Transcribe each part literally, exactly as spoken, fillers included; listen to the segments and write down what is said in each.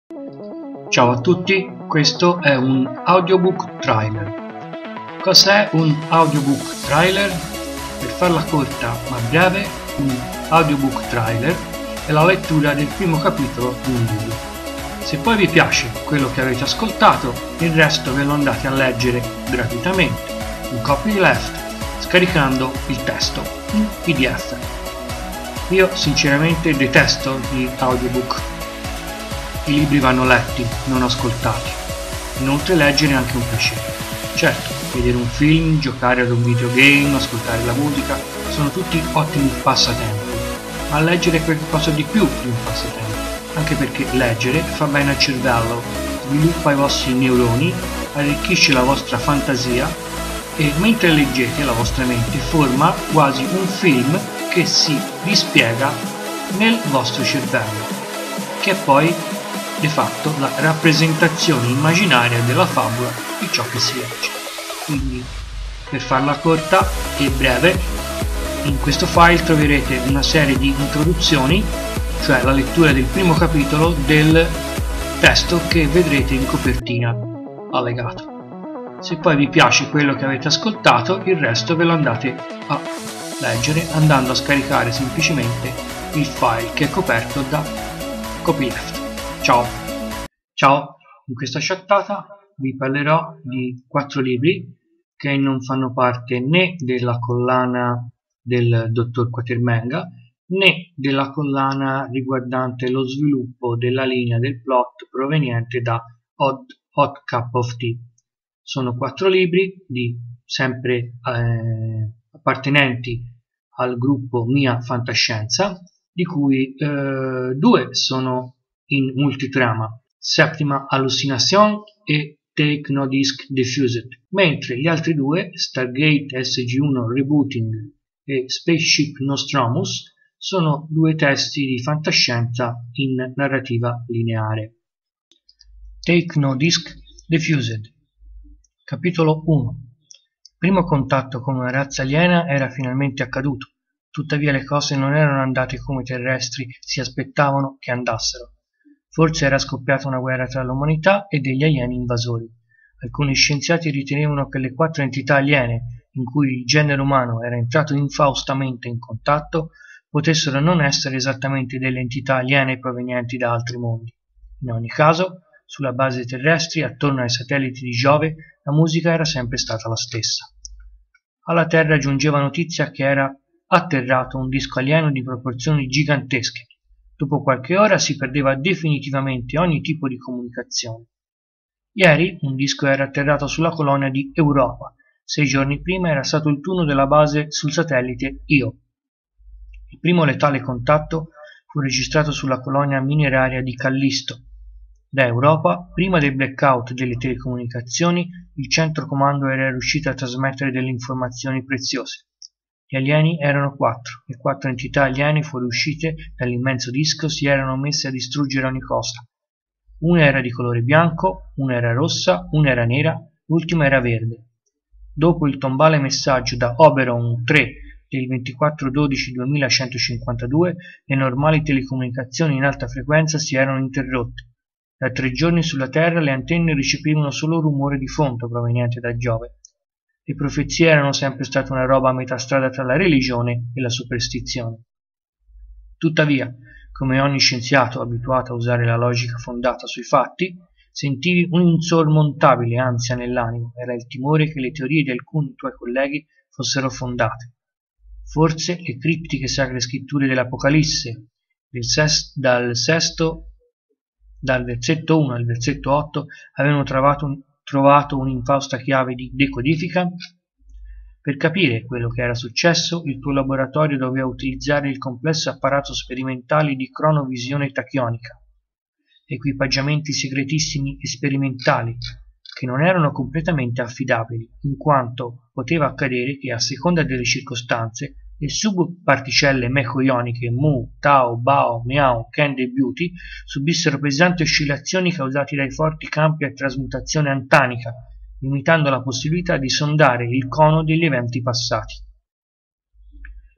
Ciao a tutti, questo è un audiobook trailer. Cos'è un audiobook trailer? Per farla corta ma breve, un audiobook trailer è la lettura del primo capitolo di un libro. Se poi vi piace quello che avete ascoltato, il resto ve lo andate a leggere gratuitamente, in copyleft, scaricando il testo in P D F. Io sinceramente detesto gli audiobook. I libri vanno letti, non ascoltati. Inoltre leggere è anche un piacere. Certo, vedere un film, giocare ad un videogame, ascoltare la musica, sono tutti ottimi passatempi, ma leggere è qualcosa di più di un passatempo, anche perché leggere fa bene al cervello, sviluppa i vostri neuroni, arricchisce la vostra fantasia e mentre leggete la vostra mente forma quasi un film che si dispiega nel vostro cervello, che è poi di fatto la rappresentazione immaginaria della favola di ciò che si legge. Quindi, per farla corta e breve, in questo file troverete una serie di introduzioni, cioè la lettura del primo capitolo del testo che vedrete in copertina allegato. Se poi vi piace quello che avete ascoltato, il resto ve lo andate a leggere andando a scaricare semplicemente il file che è coperto da copyleft. Ciao, ciao, in questa chattata vi parlerò di quattro libri che non fanno parte né della collana del dottor Quatermenga né della collana riguardante lo sviluppo della linea del plot proveniente da Hot, Hot Cup of Tea. Sono quattro libri di sempre eh, appartenenti al gruppo Mia Fantascienza, di cui eh, due sono in multitrama, Settima Hallucination e Take No Disc Diffused, mentre gli altri due, Stargate S G uno Rebooting e Spaceship Nostromus, sono due testi di fantascienza in narrativa lineare. Take No Disc Diffused. Capitolo uno. Il primo contatto con una razza aliena era finalmente accaduto, tuttavia le cose non erano andate come i terrestri si aspettavano che andassero. Forse era scoppiata una guerra tra l'umanità e degli alieni invasori. Alcuni scienziati ritenevano che le quattro entità aliene in cui il genere umano era entrato infaustamente in contatto potessero non essere esattamente delle entità aliene provenienti da altri mondi. In ogni caso, sulla base terrestri, attorno ai satelliti di Giove, la musica era sempre stata la stessa. Alla Terra giungeva notizia che era atterrato un disco alieno di proporzioni gigantesche. Dopo qualche ora si perdeva definitivamente ogni tipo di comunicazione. Ieri un disco era atterrato sulla colonia di Europa. Sei giorni prima era stato il turno della base sul satellite Io. Il primo letale contatto fu registrato sulla colonia mineraria di Callisto. Da Europa, prima del blackout delle telecomunicazioni, il centro comando era riuscito a trasmettere delle informazioni preziose. Gli alieni erano quattro, e quattro entità aliene fuoriuscite dall'immenso disco si erano messe a distruggere ogni cosa. Una era di colore bianco, una era rossa, una era nera, l'ultima era verde. Dopo il tombale messaggio da Oberon tre del ventiquattro dodici duemilacentocinquantadue, le normali telecomunicazioni in alta frequenza si erano interrotte. Da tre giorni sulla Terra le antenne ricepivano solo rumore di fondo proveniente da Giove. Le profezie erano sempre state una roba a metà strada tra la religione e la superstizione. Tuttavia, come ogni scienziato abituato a usare la logica fondata sui fatti, sentivi un'insormontabile ansia nell'animo, era il timore che le teorie di alcuni tuoi colleghi fossero fondate. Forse le criptiche sacre scritture dell'Apocalisse, del ses- dal sesto, dal versetto uno al versetto otto, avevano trovato un trovato un'infausta chiave di decodifica? Per capire quello che era successo, il tuo laboratorio doveva utilizzare il complesso apparato sperimentale di cronovisione tachionica, equipaggiamenti segretissimi e sperimentali, che non erano completamente affidabili, in quanto poteva accadere che, a seconda delle circostanze, le subparticelle meco-ioniche Mu, Tau, Bao, Miao, Kend e Beauty subissero pesanti oscillazioni causate dai forti campi a trasmutazione antanica, limitando la possibilità di sondare il cono degli eventi passati.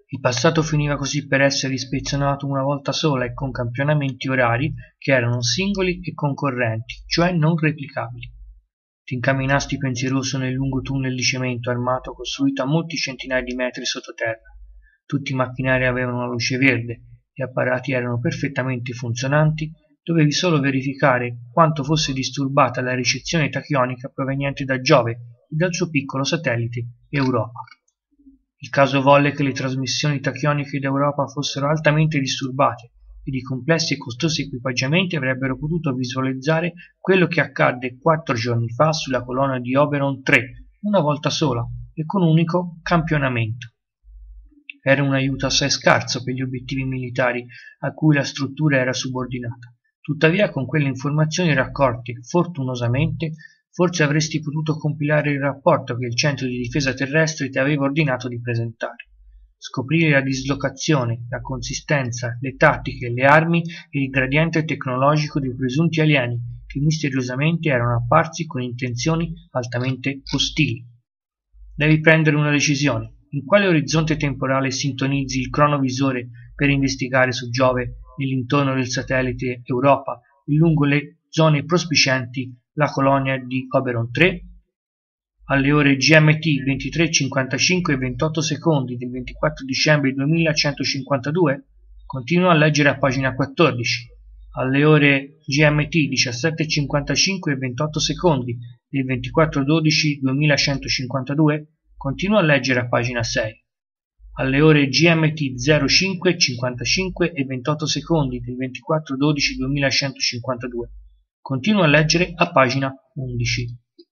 Il passato finiva così per essere ispezionato una volta sola e con campionamenti orari che erano singoli e concorrenti, cioè non replicabili. Ti incamminasti pensieroso nel lungo tunnel di cemento armato costruito a molti centinaia di metri sottoterra. Tutti i macchinari avevano una luce verde, gli apparati erano perfettamente funzionanti, dovevi solo verificare quanto fosse disturbata la ricezione tachionica proveniente da Giove e dal suo piccolo satellite Europa. Il caso volle che le trasmissioni tachioniche d'Europa fossero altamente disturbate ed i complessi e costosi equipaggiamenti avrebbero potuto visualizzare quello che accadde quattro giorni fa sulla colonna di Oberon tre, una volta sola e con un unico campionamento. Era un aiuto assai scarso per gli obiettivi militari a cui la struttura era subordinata. Tuttavia, con quelle informazioni raccolte fortunosamente, forse avresti potuto compilare il rapporto che il centro di difesa terrestre ti aveva ordinato di presentare. Scoprire la dislocazione, la consistenza, le tattiche, le armi e il gradiente tecnologico dei presunti alieni che misteriosamente erano apparsi con intenzioni altamente ostili. Devi prendere una decisione. In quale orizzonte temporale sintonizzi il cronovisore per investigare su Giove nell'intorno del satellite Europa e lungo le zone prospicienti la colonia di Oberon tre? Alle ore G M T ventitré e cinquantacinque e ventotto secondi del ventiquattro dicembre duemilacentocinquantadue? Continua a leggere a pagina quattordici. Alle ore G M T diciassette e cinquantacinque e ventotto secondi del ventiquattro dodici duemilacentocinquantadue? Continua a leggere a pagina sei. Alle ore G M T zero cinque e cinquantacinque e ventotto secondi del ventiquattro dodici duemilacentocinquantadue. Continua a leggere a pagina undici.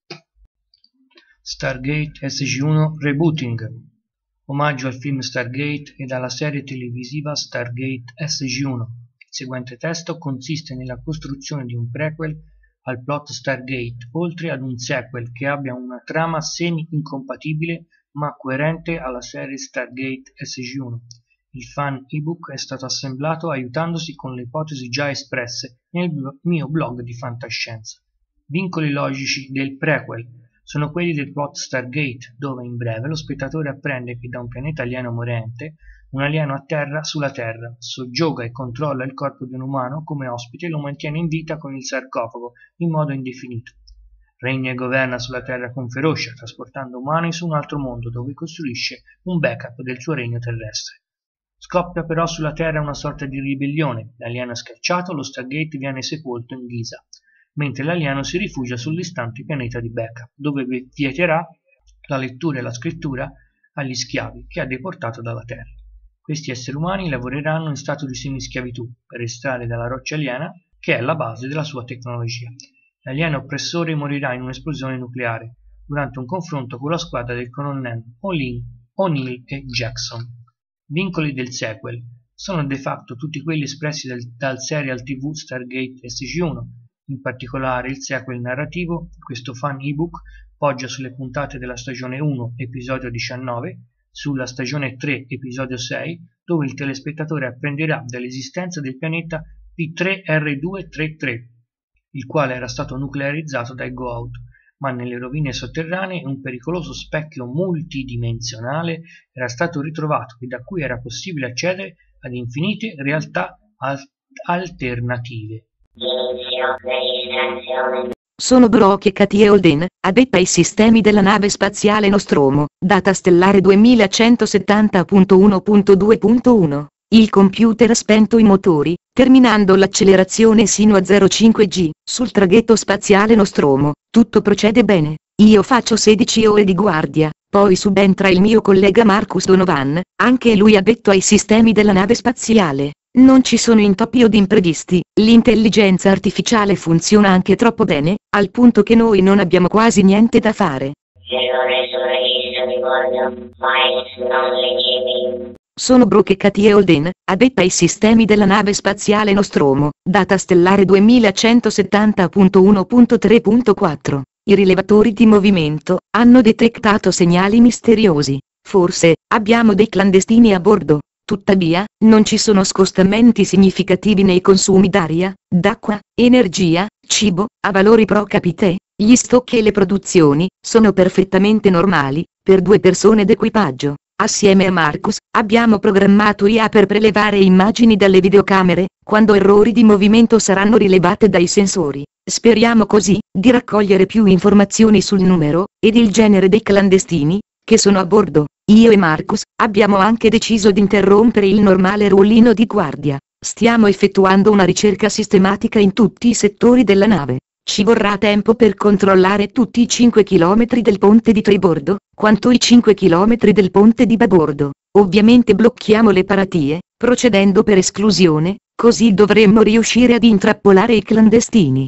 Stargate S G uno Rebooting. Omaggio al film Stargate e alla serie televisiva Stargate S G uno. Il seguente testo consiste nella costruzione di un prequel al plot Stargate, oltre ad un sequel che abbia una trama semi-incompatibile ma coerente alla serie Stargate S G uno. Il fan ebook è stato assemblato aiutandosi con le ipotesi già espresse nel mio blog di fantascienza. Vincoli logici del prequel sono quelli del plot Stargate, dove in breve lo spettatore apprende che da un pianeta alieno morente un alieno atterra sulla Terra, soggioga e controlla il corpo di un umano come ospite e lo mantiene in vita con il sarcofago in modo indefinito. Regna e governa sulla Terra con ferocia, trasportando umani su un altro mondo dove costruisce un backup del suo regno terrestre. Scoppia però sulla Terra una sorta di ribellione, l'alieno è scacciato, lo Stargate viene sepolto in ghisa, mentre l'alieno si rifugia sul distante pianeta di backup, dove vieterà la lettura e la scrittura agli schiavi che ha deportato dalla Terra. Questi esseri umani lavoreranno in stato di semischiavitù per estrarre dalla roccia aliena che è la base della sua tecnologia. L'alieno oppressore morirà in un'esplosione nucleare durante un confronto con la squadra del colonnello O'Neill e Jackson. Vincoli del sequel sono de facto tutti quelli espressi dal, dal serial tivù Stargate S G uno. In particolare il sequel narrativo, questo fan ebook, poggia sulle puntate della stagione uno, episodio diciannove, sulla stagione tre, episodio sei, dove il telespettatore apprenderà dell'esistenza del pianeta P tre R due trentatré, il quale era stato nuclearizzato dai Goa'uld, ma nelle rovine sotterranee un pericoloso specchio multidimensionale era stato ritrovato e da cui era possibile accedere ad infinite realtà al- alternative. Sono Brock e Katie Holden, addetta ai sistemi della nave spaziale Nostromo, data stellare duemilacentosettanta punto uno punto due punto uno. Il computer ha spento i motori, terminando l'accelerazione sino a zero virgola cinque G. Sul traghetto spaziale Nostromo, tutto procede bene. Io faccio sedici ore di guardia, poi subentra il mio collega Marcus Donovan, anche lui addetto ai sistemi della nave spaziale. Non ci sono intoppi od imprevisti, l'intelligenza artificiale funziona anche troppo bene, al punto che noi non abbiamo quasi niente da fare. Sono Brock e Katie Holden, addetta ai sistemi della nave spaziale Nostromo, data stellare duemilacentosettanta punto uno punto tre punto quattro. I rilevatori di movimento hanno detectato segnali misteriosi. Forse abbiamo dei clandestini a bordo. Tuttavia, non ci sono scostamenti significativi nei consumi d'aria, d'acqua, energia, cibo, a valori pro capite. Gli stock e le produzioni sono perfettamente normali per due persone d'equipaggio. Assieme a Marcus, abbiamo programmato I A per prelevare immagini dalle videocamere, quando errori di movimento saranno rilevate dai sensori. Speriamo così, di raccogliere più informazioni sul numero, ed il genere dei clandestini, che sono a bordo. Io e Marcus, abbiamo anche deciso di interrompere il normale ruolino di guardia. Stiamo effettuando una ricerca sistematica in tutti i settori della nave. Ci vorrà tempo per controllare tutti i cinque chilometri del ponte di tribordo, quanto i cinque chilometri del ponte di babordo. Ovviamente blocchiamo le paratie, procedendo per esclusione, così dovremmo riuscire ad intrappolare i clandestini.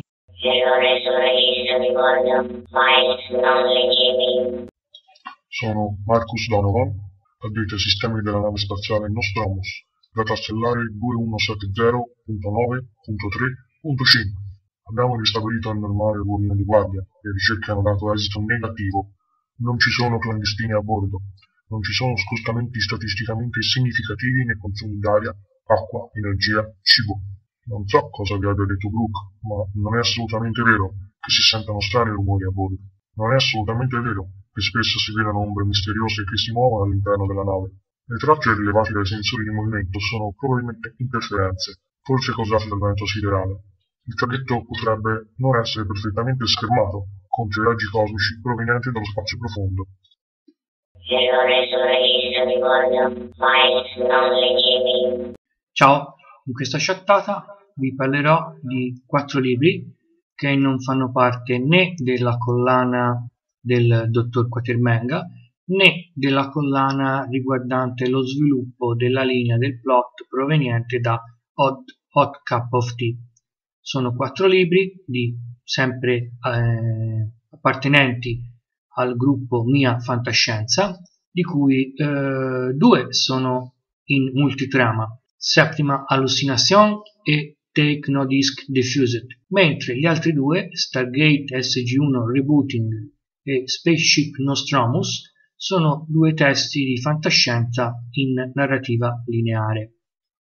Sono Marcus Donovan, addetto ai sistemi della nave spaziale Nostromus, data stellare due uno sette zero punto nove punto tre punto cinque. Abbiamo ristabilito il normale ruolino di guardia, le ricerche hanno dato esito negativo. Non ci sono clandestini a bordo, non ci sono scostamenti statisticamente significativi nei consumi d'aria, acqua, energia, cibo. Non so cosa vi abbia detto Brooke, ma non è assolutamente vero che si sentono strani rumori a bordo. Non è assolutamente vero che spesso si vedono ombre misteriose che si muovono all'interno della nave. Le tracce rilevate dai sensori di movimento sono probabilmente interferenze, forse causate dal vento siderale. Il traghetto potrebbe non essere perfettamente schermato contro i raggi cosmici provenienti dallo spazio profondo. Ciao, in questa chattata vi parlerò di quattro libri che non fanno parte né della collana del dottor Quatermenga né della collana riguardante lo sviluppo della linea del plot proveniente da Hot, Hot Cup of Tea. Sono quattro libri di sempre eh, appartenenti al gruppo Mia Fantascienza, di cui eh, due sono in multitrama, Septima Hallucination e Technodisc Diffused, mentre gli altri due, Stargate S G uno Rebooting e Spaceship Nostromus, sono due testi di fantascienza in narrativa lineare.